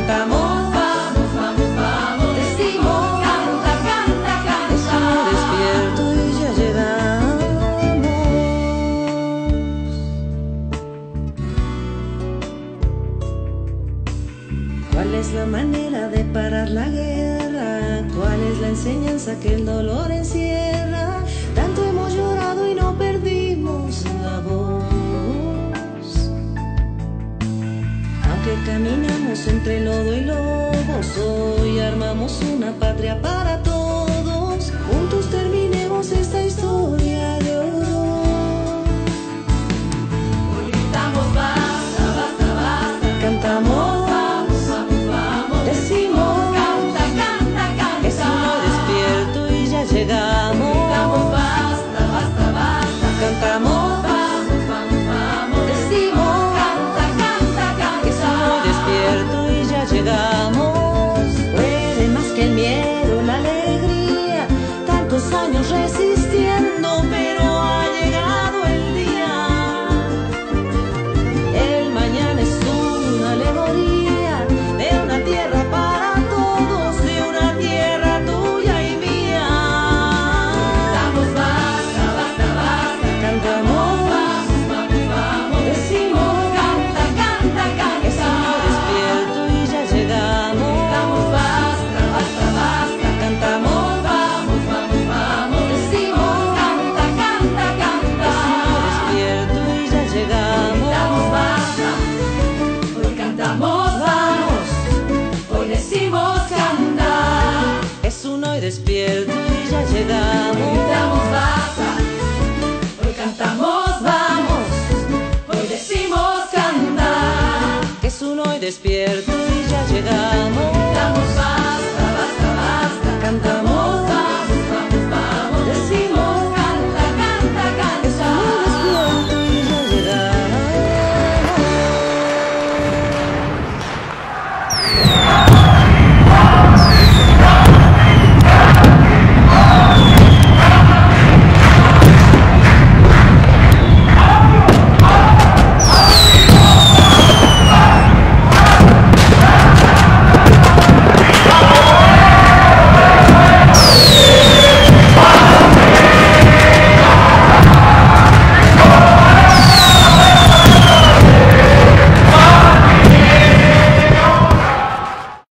cantamos, Vamos, vamos, vamos, decimos, canta, canta, canta. despierto y ya llegamos. ¿Cuál es la manera de parar la guerra? ¿Cuál es la enseñanza que el dolor encierra? Tanto hemos llorado y no perdimos la voz. Aunque caminamos entre lodo y lobos, hoy armamos una patria para todos. Juntos terminemos esta historia de horror. Hoy gritamos basta, basta, basta. Cantamos, Vamos, vamos, vamos, decimos, canta, canta, canta. es uno despierto y ya llegamos. Gritamos basta, basta, basta. Cantamos, Vamos, vamos, vamos, decimos, canta, canta, canta. es uno despierto y ya llegamos. Puede más que el miedo, la alegría, tantos años resistiendo, pero ha llegado el día. El mañana es una alegoría de una tierra para todos, de una tierra tuya y mía. Gritamos basta, basta, basta. Cantamos, Vamos, vamos, vamos, decimos, canta, canta, canta. es uno despierto y ya llegamos. Gritamos basta, basta, basta. Cantamos, Vamos, vamos, vamos, decimos, canta, canta, canta. despierto y ya llegamos. Gritamos basta, hoy cantamos vamos, hoy decimos canta. Es uno y despierto y ya llegamos. Gritamos basta, hoy cantamos vamos, hoy decimos canta. Es uno y despierto y ya llegamos. Gritamos basta, basta, basta. Cantamos.